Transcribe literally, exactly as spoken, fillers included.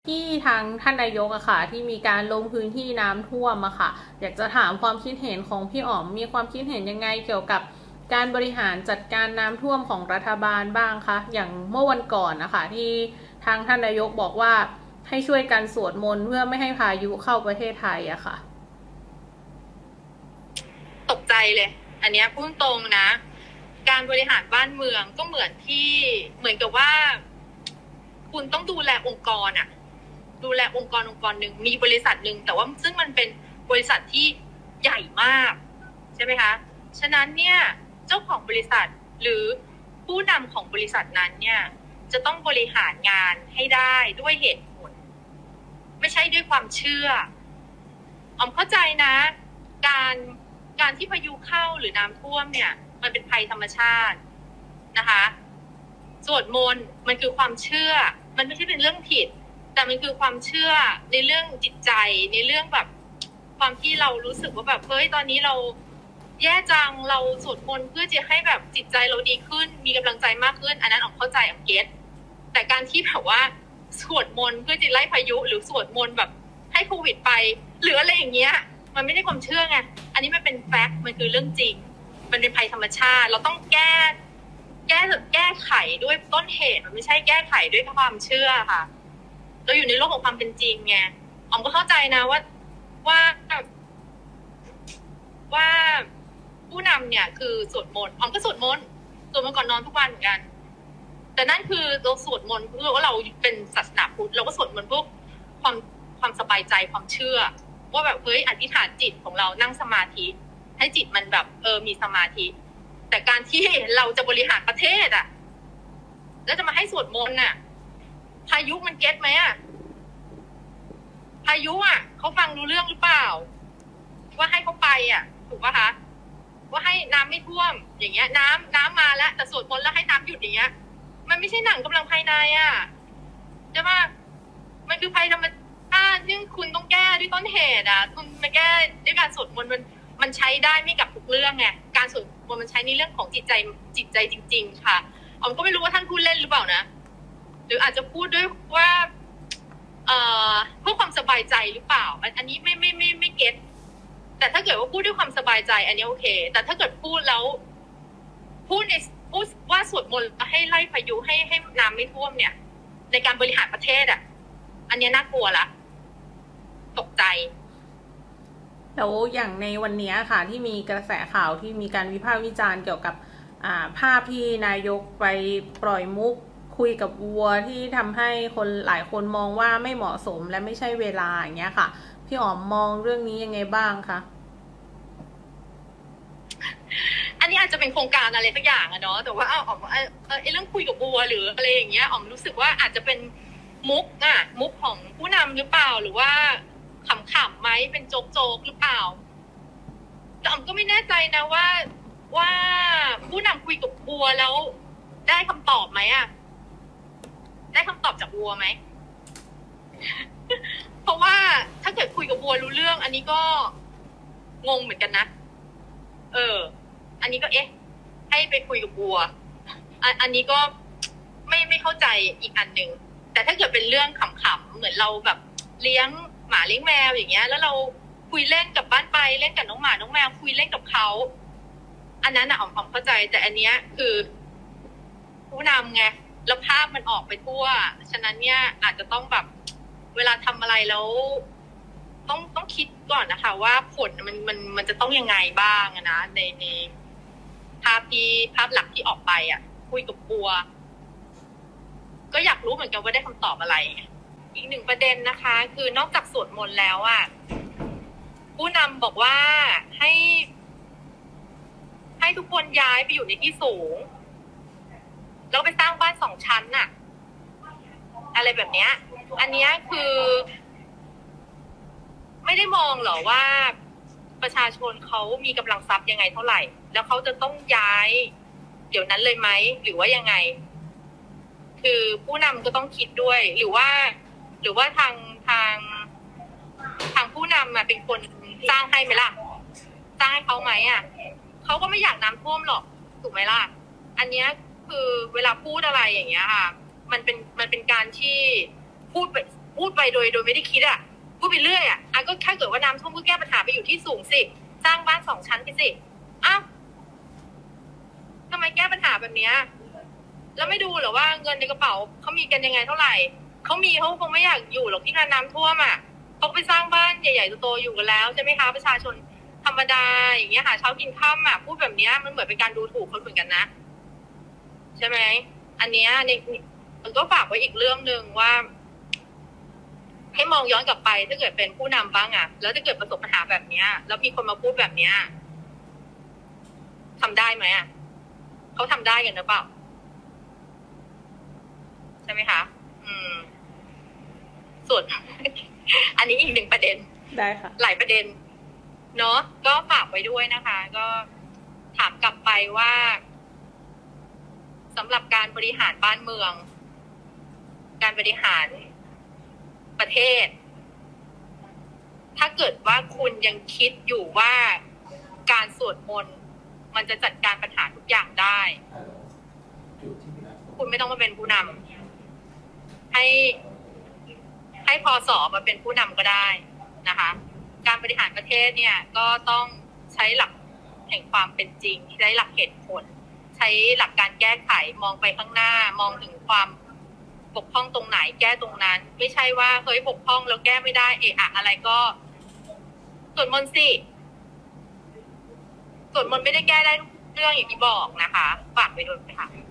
ที่ทางท่านนายกอะค่ะที่มีการลงพื้นที่น้ำท่วมอะค่ะอยากจะถามความคิดเห็นของพี่อ๋อมมีความคิดเห็นยังไงเกี่ยวกับการบริหารจัดการน้ำท่วมของรัฐบาลบ้างคะอย่างเมื่อวันก่อนนะคะที่ทางท่านนายกบอกว่าให้ช่วยกันสวดมนต์เพื่อไม่ให้พายุเข้าประเทศไทยอะค่ะตกใจเลยอันนี้พูดตรงนะการบริหารบ้านเมืองก็เหมือนที่เหมือนกับว่าคุณต้องดูแลองค์กรอะดูแลองค์กรองค์กรหนึ่งมีบริษัทหนึ่งแต่ว่าซึ่งมันเป็นบริษัทที่ใหญ่มากใช่ไหมคะฉะนั้นเนี่ยเจ้าของบริษัทหรือผู้นำของบริษัทนั้นเนี่ยจะต้องบริหารงานให้ได้ด้วยเหตุผลไม่ใช่ด้วยความเชื่อออมเข้าใจนะการการที่พายุเข้าหรือน้ำท่วมเนี่ยมันเป็นภัยธรรมชาตินะคะสวดมนต์มันคือความเชื่อมันไม่ใช่เป็นเรื่องผิดแต่มันคือความเชื่อในเรื่องจิตใจในเรื่องแบบความที่เรารู้สึกว่าแบบเฮ้ยตอนนี้เราแย่จังเราสวดมนต์เพื่อจะให้แบบจิตใจเราดีขึ้นมีกำลังใจมากขึ้นอันนั้นออกเข้าใจออกเก็ตแต่การที่แบบว่าสวดมนต์เพื่อจะไล่พายุหรือสวดมนต์แบบให้โควิดไปหรืออะไรอย่างเงี้ยมันไม่ได้ความเชื่อไงอันนี้มันเป็นแฟกต์มันคือเรื่องจริงมันเป็นภัยธรรมชาติเราต้องแก้แก้แก้ไขด้วยต้นเหตุมันไม่ใช่แก้ไขด้วยความเชื่อค่ะเราอยู่ในโลกของความเป็นจริงไงออมก็เข้าใจนะว่าว่าว่าผู้นำเนี่ยคือสวดมนต์ออมก็สวดมนต์สวดมนต์ก่อนนอนทุกวันเหมือนกันแต่นั่นคือเราสวดมนต์เพื่อว่าเราเป็นศาสนาพุทธเราก็สวดมนต์เพื่อความความสบายใจความเชื่อว่าแบบเฮ้ยอธิษฐานจิตของเรานั่งสมาธิให้จิตมันแบบเออมีสมาธิแต่การที่เราจะบริหารประเทศอ่ะแล้วจะมาให้สวดมนต์น่ะพายุมันเก็ตไหมอ่ะพายุอ่ะเขาฟังรู้เรื่องหรือเปล่าว่าให้เขาไปอ่ะถูกป่ะคะว่าให้น้ำไม่ท่วมอย่างเงี้ยน้ำน้ำมาแล้วแต่สวดมนต์แล้วให้น้ำหยุดอย่างเงี้ยมันไม่ใช่หนังกำลังภายในอ่ะใช่ป่ะมันคือภัยธรรมชาติซึ่งคุณต้องแก้ด้วยต้นเหตุอ่ะคุณมาแก้ด้วยการสวดมนต์มันมันใช้ได้ไม่กับทุกเรื่องไงการสวดมนต์มันใช้ในเรื่องของจิตใจจิตใจจริงๆค่ะออมก็ไม่รู้ว่าท่านพูดเล่นหรือเปล่านะหรืออาจจะพูดด้วยว่าเอ่อเพื่อความสบายใจหรือเปล่าอันนี้ไม่ไม่ไม่ไม่เก็ตแต่ถ้าเกิดว่าพูดด้วยความสบายใจอันนี้โอเคแต่ถ้าเกิดพูดแล้วพูดในพูดว่าสวดมนต์ให้ไล่พายุให้ให้น้ำไม่ท่วมเนี่ยในการบริหารประเทศอ่ะอันนี้น่ากลัวละตกใจแล้วอย่างในวันนี้ค่ะที่มีกระแสข่าวที่มีการวิพากษ์วิจารณ์เกี่ยวกับภาพที่นายกไปปล่อยมุกคุยกับวัวที่ทำให้คนหลายคนมองว่าไม่เหมาะสมและไม่ใช่เวลาอย่างเงี้ยค่ะพี่อ๋อมมองเรื่องนี้ยังไงบ้างคะอันนี้อาจจะเป็นโครงการอะไรสักอย่างอะเนาะแต่ว่าเอาอ๋อมไอ้เรื่องคุยกับวัวหรืออะไรอย่างเงี้ยอ๋อมรู้สึกว่าอาจจะเป็นมุกอะมุกของผู้นำหรือเปล่าหรือว่าขำๆไหมเป็นโจ๊กๆหรือเปล่าแต่อ๋อมก็ไม่แน่ใจนะว่าว่าผู้นำคุยกับวัวแล้วได้คำตอบไหมอะได้คำตอบจากวัวไหมเพราะว่าถ้าเกิดคุยกับวัวรู้เรื่องอันนี้ก็งงเหมือนกันนะเอออันนี้ก็เอ๊ะให้ไปคุยกับวัวอันอันนี้ก็ไม่ไม่เข้าใจอีกอันหนึ่งแต่ถ้าเกิดเป็นเรื่องขำๆเหมือนเราแบบเลี้ยงหมาเลี้ยงแมวอย่างเงี้ยแล้วเราคุยเล่นกับบ้านไปเล่นกับน้องหมาน้องแมวคุยเล่นกับเขาอันนั้นอะอ๋อมอ๋อมเข้าใจแต่อันเนี้ยคือผู้นำไงแล้วภาพมันออกไปทั่วฉะนั้นเนี่ยอาจจะต้องแบบเวลาทำอะไรแล้วต้องต้องคิดก่อนนะคะว่าผลมันมันมันจะต้องยังไงบ้างนะในในภาพที่ภาพหลักที่ออกไปอ่ะคุยกับบัวก็อยากรู้เหมือนกันว่าได้คำตอบอะไรอีกหนึ่งประเด็นนะคะ คือนอกจากสวดมนต์แล้วอ่ะผู้นำบอกว่าให้ให้ทุกคนย้ายไปอยู่ในที่สูงแล้วไปสร้างบ้านสองชั้นน่ะอะไรแบบเนี้ยอันเนี้ยคือไม่ได้มองหรอว่าประชาชนเขามีกำลังทรัพย์ยังไงเท่าไหร่แล้วเขาจะต้องย้ายเดี๋ยวนั้นเลยไหมหรือว่ายังไงคือผู้นำก็ต้องคิดด้วยหรือว่าหรือว่าทางทางทางผู้นำมาเป็นคนสร้างให้ไหมล่ะสร้างให้เขาไหมอ่ะเขาก็ไม่อยากน้ำท่วมหรอกถูกไหมล่ะอันเนี้ยคือเวลาพูดอะไรอย่างเงี้ยค่ะมันเป็นมันเป็นการที่พูดไปพูดไปโดยโดยไม่ได้คิดอ่ะพูดไปเรื่อยอ่ะอ่ะก็แค่เกิดว่าน้ำท่วมก็แก้ปัญหาไปอยู่ที่สูงสิสร้างบ้านสองชั้นไปสิอ้าวทำไมแก้ปัญหาแบบเนี้ยแล้วไม่ดูเหรอว่าเงินในกระเป๋าเขามีกันยังไงเท่าไหร่เขามีเขาคงไม่อยากอยู่หรอกที่งานน้ำท่วมอ่ะเขาไปสร้างบ้านใหญ่ๆโตๆอยู่กันแล้วใช่ไหมคะประชาชนธรรมดาอย่างเงี้ยหาเช้ากินค่ำอ่ะพูดแบบเนี้ยมันเหมือนเป็นการดูถูกคนเหมือนกันนะใช่ไหมอันเนี้ยในมันก็ฝากไว้อีกเรื่องหนึ่งว่าให้มองย้อนกลับไปถ้าเกิดเป็นผู้นำบ้างอ่ะแล้วถ้าเกิดประสบปัญหาแบบเนี้ยแล้วมีคนมาพูดแบบเนี้ยทำได้ไหมอ่ะเขาทำได้กันหรือเปล่าใช่ไหมคะอืมส่วน อันนี้อีกหนึ่งประเด็นได้ค่ะหลายประเด็นเนาะก็ฝากไว้ด้วยนะคะ ก็ถามกลับไปว่าสำหรับการบริหารบ้านเมืองการบริหารประเทศถ้าเกิดว่าคุณยังคิดอยู่ว่าการสวดมนต์มันจะจัดการปัญหาทุกอย่างได้คุณไม่ต้องมาเป็นผู้นำให้ให้พสมาเป็นผู้นำก็ได้นะคะการบริหารประเทศเนี่ยก็ต้องใช้หลักแห่งความเป็นจริงใช้หลักเหตุผลใช้หลักการแก้ไขมองไปข้างหน้ามองถึงความบกพร่องตรงไหนแก้ตรงนั้นไม่ใช่ว่าเฮ้ยบกพร่องแล้วแก้ไม่ได้เอะอะอะไรก็สวดมนต์สิสวดมนต์ไม่ได้แก้ได้ทุกเรื่องอย่างที่บอกนะคะฝากไปด้วยค่ะ